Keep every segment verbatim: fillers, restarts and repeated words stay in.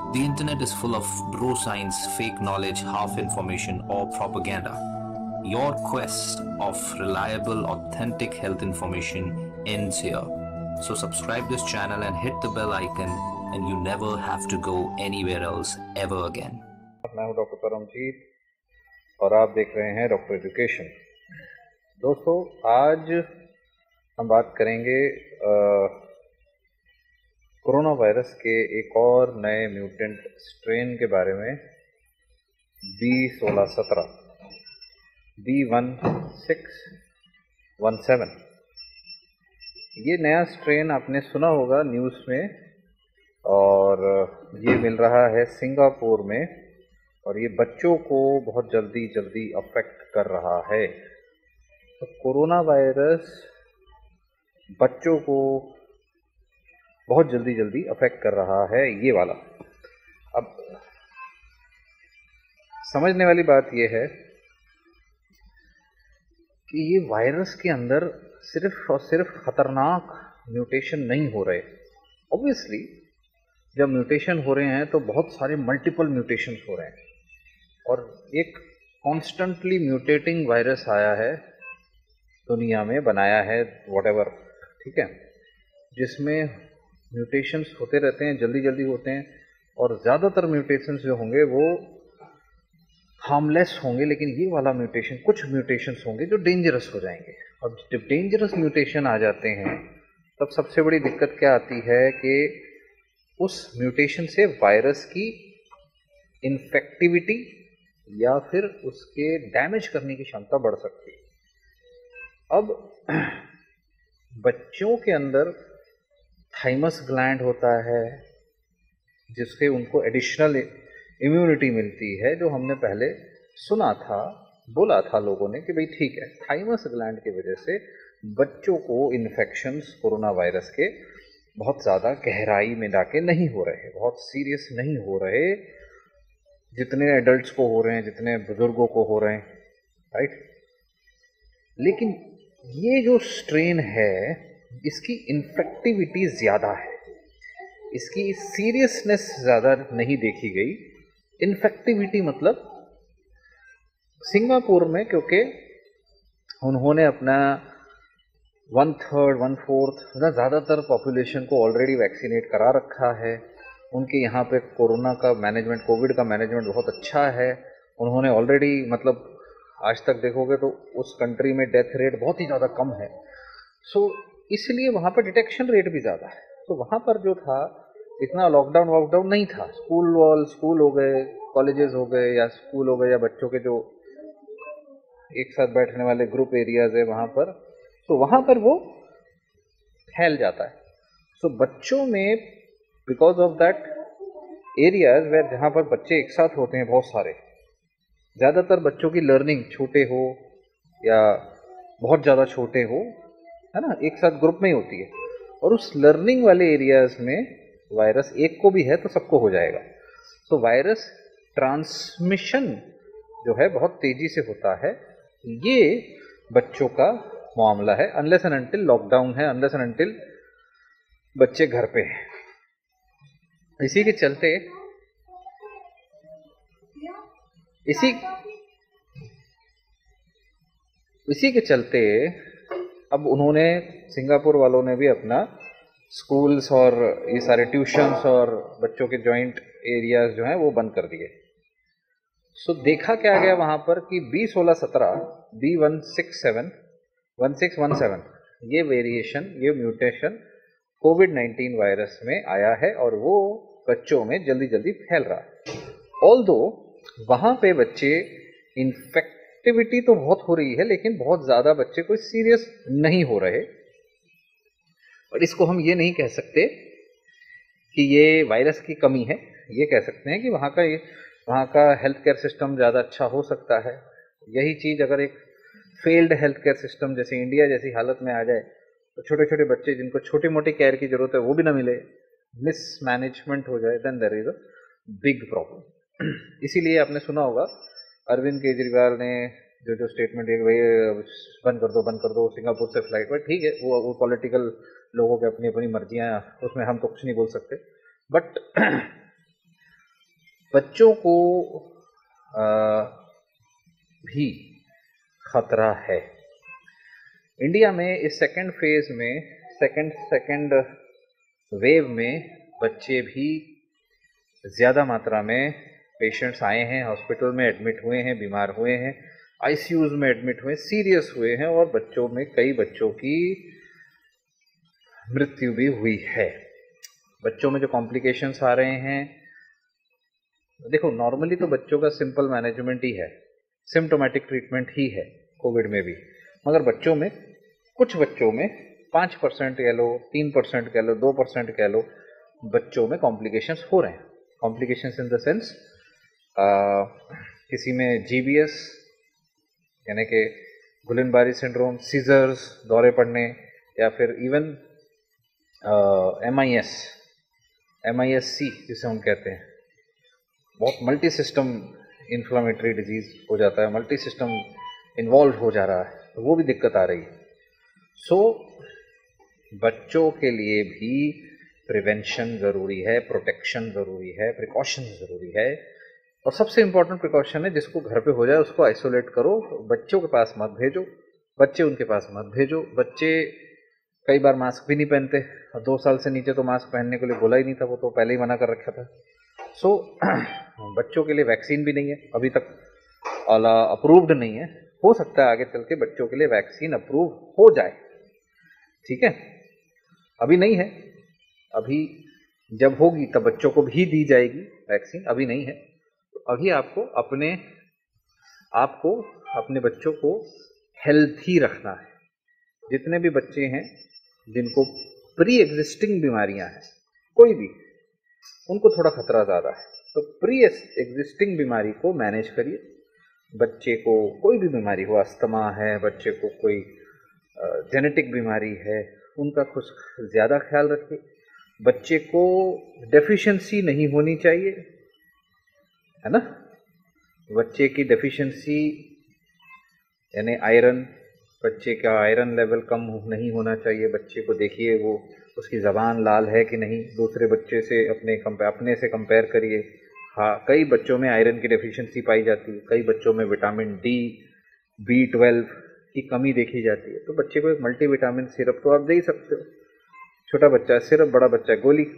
The internet is full of bro science, fake knowledge, half information, or propaganda. Your quest of reliable, authentic health information ends here. So subscribe this channel and hit the bell icon, and you never have to go anywhere else ever again. मैं हूं doctor Paramjit और आप देख रहे हैं doctor education. दोस्तों, आज हम बात करेंगे कोरोना वायरस के एक और नए म्यूटेंट स्ट्रेन के बारे में, बी सोलह सत्रह, B one six one seven. ये नया स्ट्रेन आपने सुना होगा न्यूज़ में, और ये मिल रहा है सिंगापुर में, और ये बच्चों को बहुत जल्दी जल्दी अफेक्ट कर रहा है। तो कोरोना वायरस बच्चों को बहुत जल्दी जल्दी अफेक्ट कर रहा है, ये वाला। अब समझने वाली बात ये है कि ये वायरस के अंदर सिर्फ और सिर्फ खतरनाक म्यूटेशन नहीं हो रहे। ऑब्वियसली जब म्यूटेशन हो रहे हैं तो बहुत सारे मल्टीपल म्यूटेशंस हो रहे हैं, और एक कॉन्स्टेंटली म्यूटेटिंग वायरस आया है दुनिया में, बनाया है व्हाटएवर, ठीक है, जिसमें म्यूटेशंस होते रहते हैं, जल्दी जल्दी होते हैं, और ज़्यादातर म्यूटेशंस जो होंगे वो हार्मलेस होंगे, लेकिन ये वाला म्यूटेशन, कुछ म्यूटेशंस होंगे जो डेंजरस हो जाएंगे। और जब डेंजरस म्यूटेशन आ जाते हैं तब सबसे बड़ी दिक्कत क्या आती है कि उस म्यूटेशन से वायरस की इन्फेक्टिविटी या फिर उसके डैमेज करने की क्षमता बढ़ सकती है। अब बच्चों के अंदर थाइमस ग्लैंड होता है, जिससे उनको एडिशनल इम्यूनिटी मिलती है, जो हमने पहले सुना था, बोला था लोगों ने कि भाई ठीक है, थाइमस ग्लैंड की वजह से बच्चों को इन्फेक्शंस कोरोना वायरस के बहुत ज़्यादा गहराई में जाके नहीं हो रहे, बहुत सीरियस नहीं हो रहे, जितने एडल्ट्स को हो रहे हैं, जितने बुजुर्गों को हो रहे हैं, राइट। लेकिन ये जो स्ट्रेन है इसकी इन्फेक्टिविटी ज़्यादा है, इसकी सीरियसनेस ज़्यादा नहीं देखी गई। इन्फेक्टिविटी मतलब सिंगापुर में, क्योंकि उन्होंने अपना वन थर्ड वन फोर्थ ज़्यादातर पॉपुलेशन को ऑलरेडी वैक्सीनेट करा रखा है, उनके यहाँ पे कोरोना का मैनेजमेंट, कोविड का मैनेजमेंट बहुत अच्छा है। उन्होंने ऑलरेडी, मतलब आज तक देखोगे तो उस कंट्री में डेथ रेट बहुत ही ज़्यादा कम है, सो इसलिए वहाँ पर डिटेक्शन रेट भी ज़्यादा है। तो वहाँ पर जो था, इतना लॉकडाउन वॉकडाउन नहीं था। स्कूल वॉल स्कूल हो गए, कॉलेजेस हो गए, या स्कूल हो गए, या बच्चों के जो एक साथ बैठने वाले ग्रुप एरियाज है वहाँ पर, तो वहाँ पर वो फैल जाता है। सो बच्चों में, because of that areas where जहाँ पर बच्चे एक साथ होते हैं बहुत सारे, ज़्यादातर बच्चों की लर्निंग छोटे हो या बहुत ज़्यादा छोटे हो, है ना, एक साथ ग्रुप में ही होती है, और उस लर्निंग वाले एरियाज में वायरस एक को भी है तो सबको हो जाएगा। तो वायरस ट्रांसमिशन जो है बहुत तेजी से होता है। ये बच्चों का मामला है, अनलेस एंड अनटिल लॉकडाउन है, अनलेस एंड अनटिल बच्चे घर पे हैं। इसी के चलते इसी इसी के चलते अब उन्होंने, सिंगापुर वालों ने भी अपना स्कूल्स और ये सारे ट्यूशन्स और बच्चों के जॉइंट एरियाज जो हैं वो बंद कर दिए। सो देखा क्या गया वहाँ पर कि बी सोलह सत्रह, B one six seven, one six one seven, ये वेरिएशन, ये म्यूटेशन कोविड नाइन्टीन वायरस में आया है, और वो बच्चों में जल्दी जल्दी फैल रहा है। ऑल्दो वहाँ पे बच्चे इन्फेक्ट एक्टिविटी तो बहुत हो रही है, लेकिन बहुत ज़्यादा बच्चे कोई सीरियस नहीं हो रहे। और इसको हम ये नहीं कह सकते कि ये वायरस की कमी है, ये कह सकते हैं कि वहाँ का वहाँ का हेल्थ केयर सिस्टम ज़्यादा अच्छा हो सकता है। यही चीज़ अगर एक फेल्ड हेल्थ केयर सिस्टम जैसे इंडिया जैसी हालत में आ जाए, तो छोटे छोटे बच्चे जिनको छोटी मोटी केयर की ज़रूरत है वो भी ना मिले, मिसमैनेजमेंट हो जाए, then there is a big problem. इसीलिए आपने सुना होगा अरविंद केजरीवाल ने जो जो स्टेटमेंट दिए, भाई बंद कर दो बंद कर दो सिंगापुर से फ्लाइट, बट ठीक है, वो वो पॉलिटिकल लोगों की अपनी अपनी मर्जियाँ, उसमें हम तो कुछ नहीं बोल सकते। बट बच्चों को आ, भी खतरा है। इंडिया में इस सेकंड फेज में सेकंड सेकंड वेव में बच्चे भी ज़्यादा मात्रा में पेशेंट्स आए हैं, हॉस्पिटल में एडमिट हुए हैं, बीमार हुए हैं, आईसीयूज़ में एडमिट हुए, सीरियस हुए हैं, और बच्चों में कई बच्चों की मृत्यु भी हुई है। बच्चों में जो कॉम्प्लिकेशंस आ रहे हैं, देखो नॉर्मली तो बच्चों का सिंपल मैनेजमेंट ही है, सिम्टोमेटिक ट्रीटमेंट ही है कोविड में भी, मगर बच्चों में कुछ बच्चों में पाँच परसेंट कह लो, तीन परसेंट कह लो, दो परसेंट कह लो, बच्चों में कॉम्प्लिकेशंस हो रहे हैं। कॉम्प्लिकेशंस इन द सेंस किसी में जीबीएस यानी कि गुलिन-बारी सिंड्रोम, सीजर्स, दौरे पड़ने, या फिर even M I S M I S C जिसे हम कहते हैं, बहुत मल्टी सिस्टम इन्फ्लामेटरी डिजीज हो जाता है, मल्टी सिस्टम इन्वॉल्व हो जा रहा है, तो वो भी दिक्कत आ रही है। सो so, बच्चों के लिए भी प्रिवेंशन ज़रूरी है, प्रोटेक्शन ज़रूरी है, प्रिकॉशन ज़रूरी है, और सबसे इम्पोर्टेंट प्रिकॉशन है जिसको घर पे हो जाए उसको आइसोलेट करो, बच्चों के पास मत भेजो, बच्चे उनके पास मत भेजो। बच्चे कई बार मास्क भी नहीं पहनते, और दो साल से नीचे तो मास्क पहनने के लिए बोला ही नहीं था, वो तो पहले ही मना कर रखा था। सो so, बच्चों के लिए वैक्सीन भी नहीं है अभी तक, अप्रूव्ड नहीं है, हो सकता है आगे चल के बच्चों के लिए वैक्सीन अप्रूव हो जाए, ठीक है, अभी नहीं है, अभी जब होगी तब बच्चों को भी दी जाएगी वैक्सीन, अभी नहीं है। तो अभी आपको अपने आपको अपने बच्चों को हेल्थी रखना है। जितने भी बच्चे हैं जिनको प्री एग्जिस्टिंग बीमारियां हैं, कोई भी, उनको थोड़ा खतरा ज़्यादा है, तो प्री एग्जिस्टिंग बीमारी को मैनेज करिए। बच्चे को कोई भी बीमारी हो, अस्थमा है, बच्चे को कोई जेनेटिक बीमारी है, उनका कुछ ज़्यादा ख्याल रखिए। बच्चे को डेफिशिएंसी नहीं होनी चाहिए, है ना, बच्चे की डेफिशिएंसी यानी आयरन, बच्चे का आयरन लेवल कम नहीं होना चाहिए। बच्चे को देखिए वो उसकी ज़बान लाल है कि नहीं, दूसरे बच्चे से अपने अपने से कंपेयर करिए। हाँ, कई बच्चों में आयरन की डेफिशिएंसी पाई जाती है, कई बच्चों में विटामिन डी, बी ट्वेल्व की कमी देखी जाती है, तो बच्चे को एक मल्टीविटामिन सिरप तो आप दे ही सकते हो। छोटा बच्चा है सिरप, बड़ा बच्चा है गोली,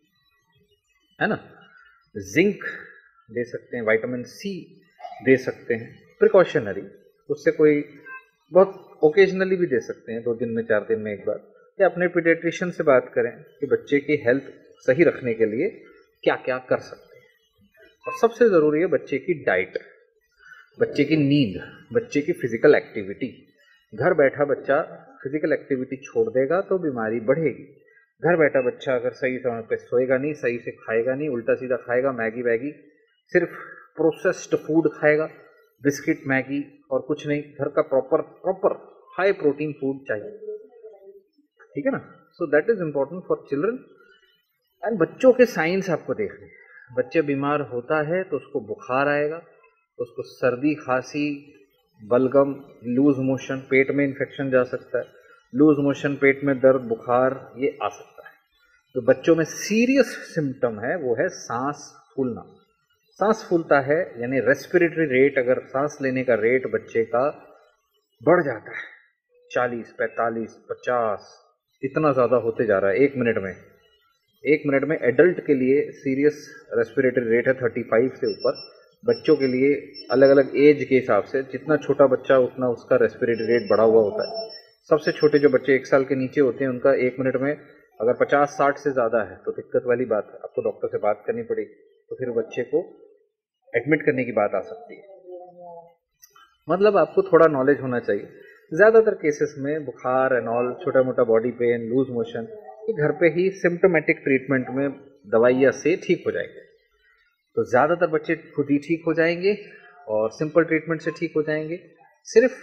है ना। जिंक दे सकते हैं, विटामिन सी दे सकते हैं, प्रिकॉशनरी, उससे कोई बहुत ओकेजनली भी दे सकते हैं, दो दिन में, चार दिन में एक बार, या अपने पीडियाट्रिशियन से बात करें कि बच्चे की हेल्थ सही रखने के लिए क्या क्या कर सकते हैं। और सबसे ज़रूरी है बच्चे की डाइट, बच्चे की नींद, बच्चे की फिजिकल एक्टिविटी। घर बैठा बच्चा फिजिकल एक्टिविटी छोड़ देगा तो बीमारी बढ़ेगी। घर बैठा बच्चा अगर सही समय पे सोएगा नहीं, सही से खाएगा नहीं, उल्टा सीधा खाएगा, मैगी वैगी, सिर्फ प्रोसेस्ड फूड खाएगा, बिस्किट, मैगी और कुछ नहीं, घर का proper proper high protein food चाहिए, ठीक है ना। So that is important for children. And बच्चों के साइंस आपको देखने, बच्चे बीमार होता है तो उसको बुखार आएगा, तो उसको सर्दी, खांसी, बलगम, लूज मोशन, पेट में इन्फेक्शन जा सकता है, लूज मोशन, पेट में दर्द, बुखार, ये आ सकता है। तो बच्चों में सीरियस सिम्टम है वो है सांस फूलना। सांस फूलता है यानी रेस्पिरेटरी रेट, अगर सांस लेने का रेट बच्चे का बढ़ जाता है चालीस, पैंतालीस, पचास, इतना ज़्यादा होते जा रहा है एक मिनट में। एक मिनट में एडल्ट के लिए सीरियस रेस्पिरेटरी रेट है पैंतीस से ऊपर, बच्चों के लिए अलग अलग एज के हिसाब से, जितना छोटा बच्चा उतना उसका रेस्पिरेटरी रेट बढ़ा हुआ होता है। सबसे छोटे जो बच्चे एक साल के नीचे होते हैं उनका एक मिनट में अगर पचास साठ से ज़्यादा है तो दिक्कत वाली बात है, आपको डॉक्टर से बात करनी पड़ेगी, तो फिर बच्चे को एडमिट करने की बात आ सकती है। मतलब आपको थोड़ा नॉलेज होना चाहिए। ज़्यादातर केसेस में बुखार एंड ऑल, छोटा मोटा बॉडी पेन, लूज मोशन, ये घर पे ही सिम्टोमेटिक ट्रीटमेंट में दवाइयाँ से ठीक हो जाएंगे। तो ज़्यादातर बच्चे खुद ही ठीक हो जाएंगे और सिंपल ट्रीटमेंट से ठीक हो जाएंगे। सिर्फ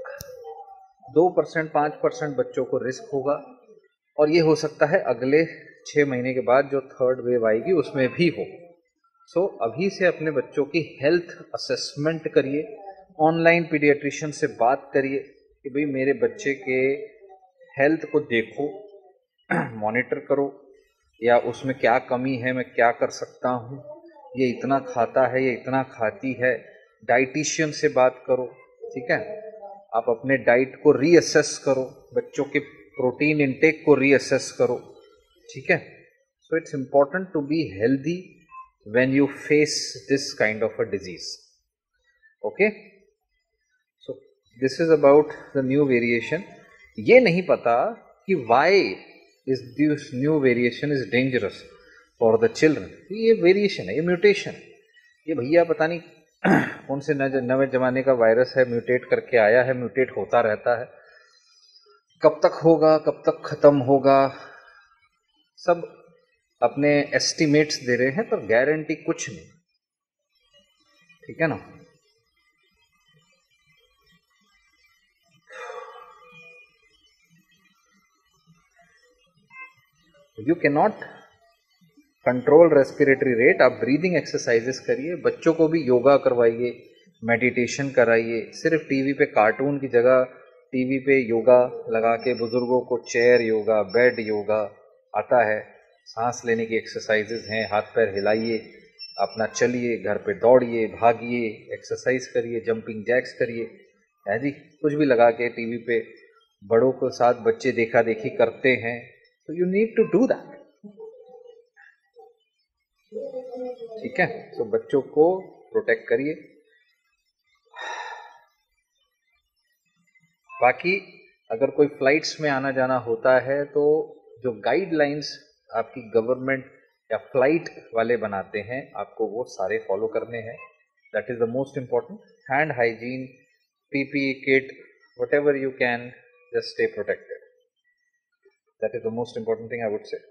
दो परसेंट पाँच परसेंट बच्चों को रिस्क होगा, और ये हो सकता है अगले छः महीने के बाद जो थर्ड वेव आएगी उसमें भी हो। सो so, अभी से अपने बच्चों की हेल्थ असेसमेंट करिए, ऑनलाइन पीडियाट्रिशियन से बात करिए कि भाई मेरे बच्चे के हेल्थ को देखो, मॉनिटर करो, या उसमें क्या कमी है, मैं क्या कर सकता हूँ, ये इतना खाता है, ये इतना खाती है, डाइटिशियन से बात करो, ठीक है। आप अपने डाइट को रीअसेस करो, बच्चों के प्रोटीन इंटेक को रीअसेस करो, ठीक है। So it's important to be healthy when you face this kind of a disease, okay. So this is about the new variation. ये नहीं पता कि why is this new variation is dangerous for the children. ये variation है, ये mutation, ये भैया पता नहीं कौन से नवे जमाने का वायरस है, म्यूटेट करके आया है, म्यूटेट होता रहता है, कब तक होगा, कब तक खत्म होगा, सब अपने एस्टिमेट्स दे रहे हैं, पर गारंटी कुछ नहीं, ठीक है ना। You can not control respiratory rate, आप ब्रीदिंग एक्सरसाइजेस करिए, बच्चों को भी योगा करवाइए, मेडिटेशन कराइए। सिर्फ टीवी पे कार्टून की जगह टीवी पे योगा लगा के बुजुर्गों को चेयर योगा, बेड योगा आता है, सांस लेने की एक्सरसाइजेस हैं, हाथ पैर हिलाइए, अपना चलिए, घर पे दौड़िए, भागिए, एक्सरसाइज करिए, जंपिंग जैक्स करिए, है जी। कुछ भी लगा के टीवी पे बड़ों के साथ बच्चे देखा देखी करते हैं, तो you need to do that, ठीक है। तो बच्चों को प्रोटेक्ट करिए। बाकी अगर कोई फ्लाइट्स में आना जाना होता है तो जो गाइडलाइंस आपकी गवर्नमेंट या फ्लाइट वाले बनाते हैं, आपको वो सारे फॉलो करने हैं। That is the most important. Hand hygiene, PPE kit, whatever you can, just stay protected. That is the most important thing I would say.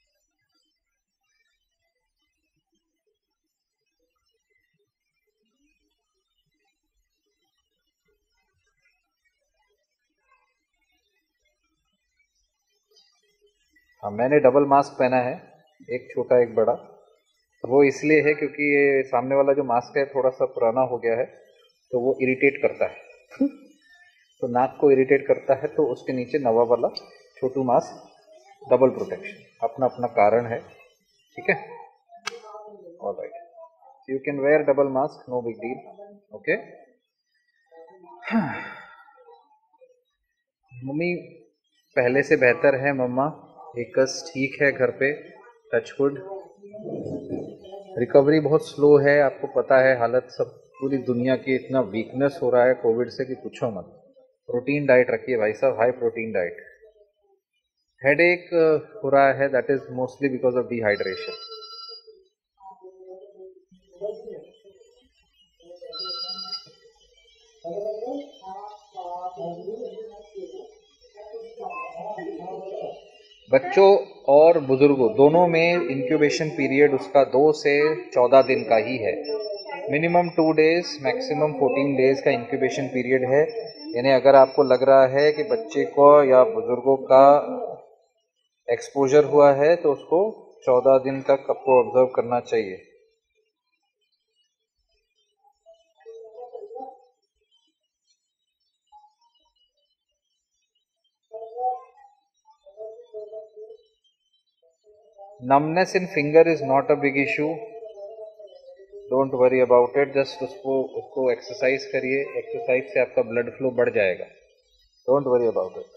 हाँ, मैंने डबल मास्क पहना है, एक छोटा एक बड़ा। वो इसलिए है क्योंकि ये सामने वाला जो मास्क है थोड़ा सा पुराना हो गया है, तो वो इरिटेट करता है तो नाक को इरिटेट करता है, तो उसके नीचे नवा वाला छोटू मास्क, डबल प्रोटेक्शन, अपना अपना कारण है, ठीक है। Alright, you can wear double mask, no big deal, okay. Mummy पहले से बेहतर है, मम्मा एकस ठीक है घर पे, टचवुड। रिकवरी बहुत स्लो है, आपको पता है, हालत सब पूरी दुनिया की इतना वीकनेस हो रहा है कोविड से कि पूछो मत। प्रोटीन डाइट रखिए भाई साहब, हाई प्रोटीन डाइट। हेडेक हो रहा है, that is mostly because of dehydration. बच्चों और बुजुर्गों दोनों में इंक्यूबेशन पीरियड उसका दो से चौदह दिन का ही है। Minimum two days, maximum fourteen days का इंक्यूबेशन पीरियड है। यानी अगर आपको लग रहा है कि बच्चे को या बुजुर्गों का एक्सपोजर हुआ है तो उसको चौदह दिन तक आपको ऑब्जर्व करना चाहिए। numbness in finger is not a big issue, don't worry about it, just उसको उसको एक्सरसाइज करिए, एक्सरसाइज से आपका ब्लड फ्लो बढ़ जाएगा, डोंट वरी अबाउट इट।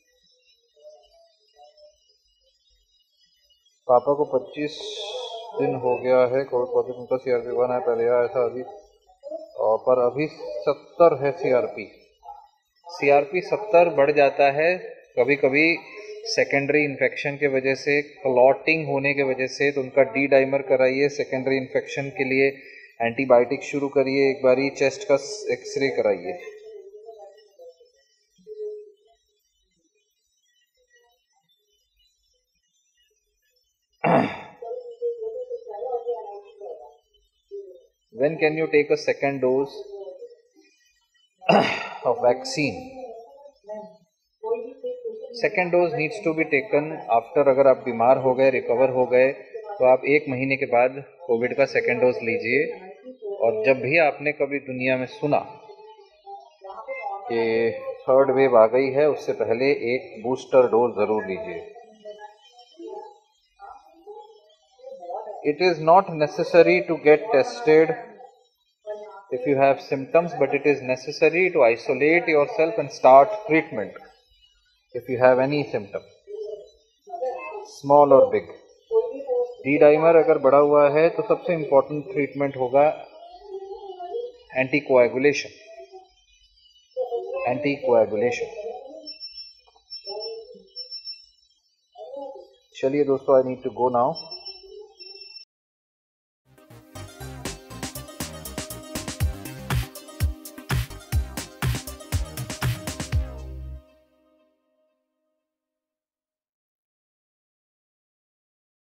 पापा को पच्चीस दिन हो गया है, कोविड पॉजिटिव, उनका सीआरपी वन है, पहले आया था अभी, और पर अभी सत्तर है सीआरपी। सीआरपी सत्तर बढ़ जाता है कभी कभी सेकेंडरी इन्फेक्शन के वजह से, क्लॉटिंग होने के वजह से, तो उनका डी डाइमर कराइए। सेकेंडरी इन्फेक्शन के लिए एंटीबायोटिक शुरू करिए, एक बारी चेस्ट का एक्सरे कराइए। When can you take a second dose of vaccine? Second dose needs to be taken after, अगर आप बीमार हो गए, रिकवर हो गए, तो आप एक महीने के बाद कोविड का सेकेंड डोज लीजिए। और जब भी आपने कभी दुनिया में सुना कि थर्ड वेव आ गई है, उससे पहले एक बूस्टर डोज जरूर लीजिए। it is not necessary to get tested if you have symptoms, but it is necessary to isolate yourself and start treatment if you have any symptom, small or big. D dimer अगर बढ़ा हुआ है तो सबसे important treatment होगा anticoagulation. Anticoagulation. चलिए दोस्तों, I need to go now.